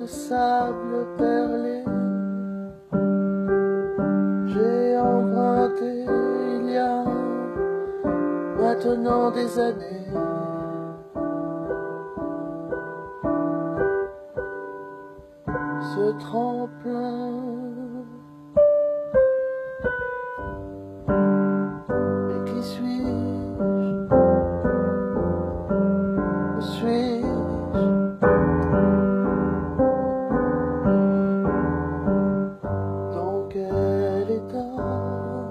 sable perlé. J'ai emprunté il y a maintenant des années ce tremplin. Et qui suis-je? Où suis-je? Dans quel état?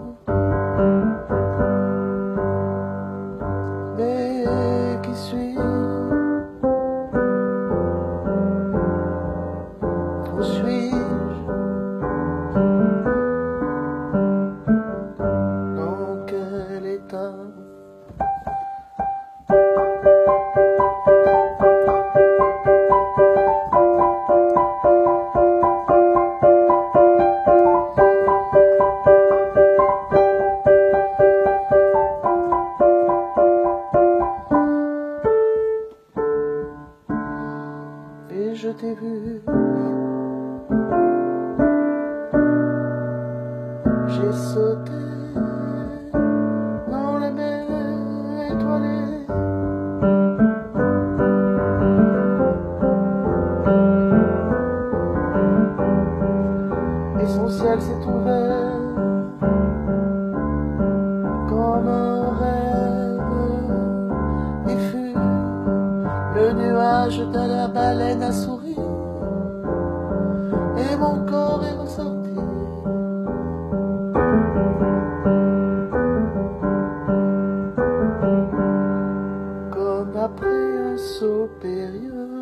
Mais qui suis-je? Où suis-je? Dans quel état? Et je t'ai vu, j'ai sauté dans la mer étoilée. Et son ciel s'est ouvert comme un rêve, et fut le nuage de la baleine à sourire, et mon corps est ressorti comme après un saut périlleux.